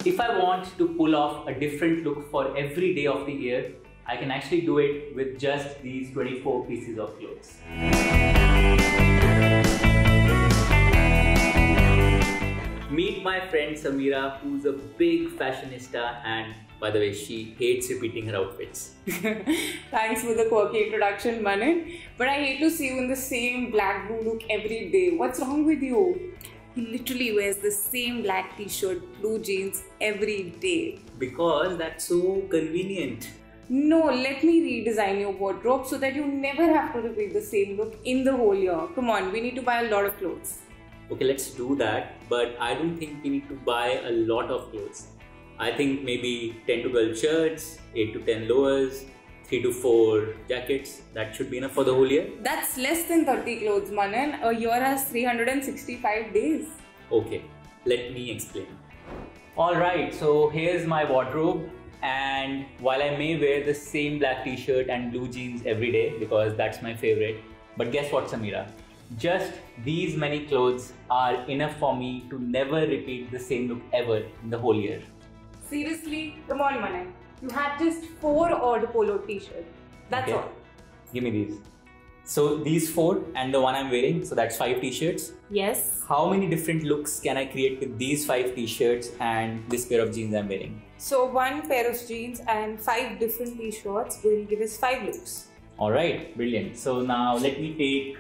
If I want to pull off a different look for every day of the year, I can actually do it with just these 24 pieces of clothes. Meet my friend Samira, who's a big fashionista, and by the way, she hates repeating her outfits. Thanks for the quirky introduction, Manan. But I hate to see you in the same black blue look every day. What's wrong with you? He literally wears the same black t-shirt, blue jeans every day. Because that's so convenient. No, let me redesign your wardrobe so that you never have to repeat the same look in the whole year. Come on, we need to buy a lot of clothes. Okay, let's do that, but I don't think we need to buy a lot of clothes. I think maybe 10 to 12 shirts, 8 to 10 lowers, 3 to 4 jackets. That should be enough for the whole year. That's less than 30 clothes, Manan. A year has 365 days. Okay, let me explain. Alright, so here's my wardrobe, and while I may wear the same black t-shirt and blue jeans every day because that's my favorite, but guess what, Samira? Just these many clothes are enough for me to never repeat the same look ever in the whole year. Seriously? Come on, Manan. You have just 4 odd polo t-shirts. That's Okay. all. Give me these. So these 4 and the one I'm wearing, so that's 5 t-shirts. Yes. How many different looks can I create with these 5 t-shirts and this pair of jeans I'm wearing? So 1 pair of jeans and 5 different t-shirts will give us 5 looks. Alright, brilliant. So now let me take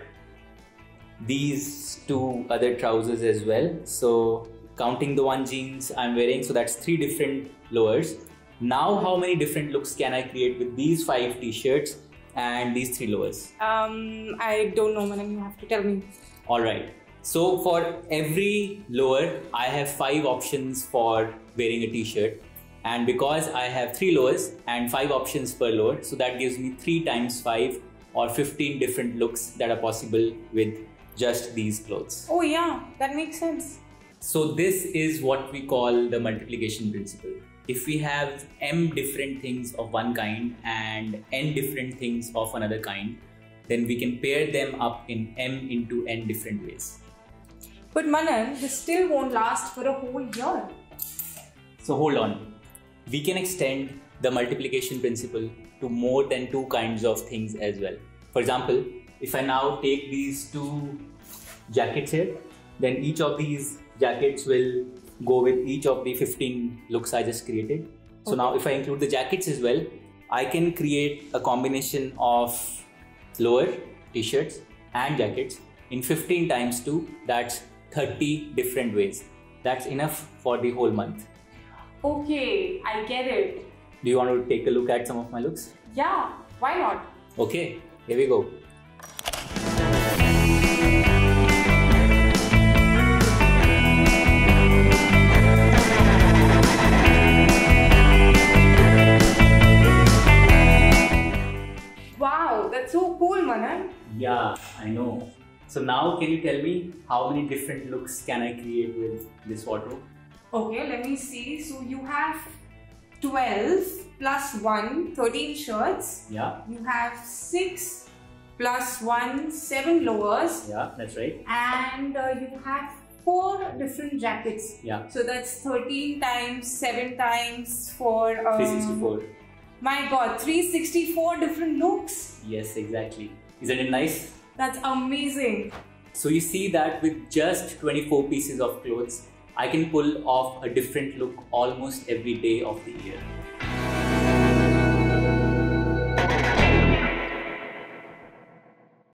these 2 other trousers as well. So counting the 1 jeans I'm wearing, so that's 3 different lowers. Now how many different looks can I create with these 5 t-shirts and these 3 lowers? I don't know, Manan. You have to tell me. Alright, so for every lower, I have 5 options for wearing a t-shirt. And because I have 3 lowers and 5 options per lower, so that gives me 3 times 5 or 15 different looks that are possible with just these clothes. Oh yeah, that makes sense. So this is what we call the multiplication principle. If we have m different things of one kind and n different things of another kind, then we can pair them up in m into n different ways. But Manan, this still won't last for a whole year. So hold on. We can extend the multiplication principle to more than 2 kinds of things as well. For example, if I now take these 2 jackets here, then each of these jackets will go with each of the 15 looks I just created. So Okay. now if I include the jackets as well, I can create a combination of lower t-shirts and jackets in 15 times 2, that's 30 different ways. That's enough for the whole month. Okay, I get it. Do you want to take a look at some of my looks? Yeah, why not? Okay, here we go. Wow, that's so cool, Manan. Yeah, I know. So now can you tell me how many different looks can I create with this wardrobe? Okay, let me see. So you have 12 plus 1, 13 shirts. Yeah, You have 6 plus 1, 7 lowers. yeah, that's right. And you have 4 different jackets. Yeah, So that's 13 times 7 times 4. 364. My god, 364 different looks. Yes, exactly. Isn't it nice? That's amazing. So you see that with just 24 pieces of clothes, I can pull off a different look almost every day of the year.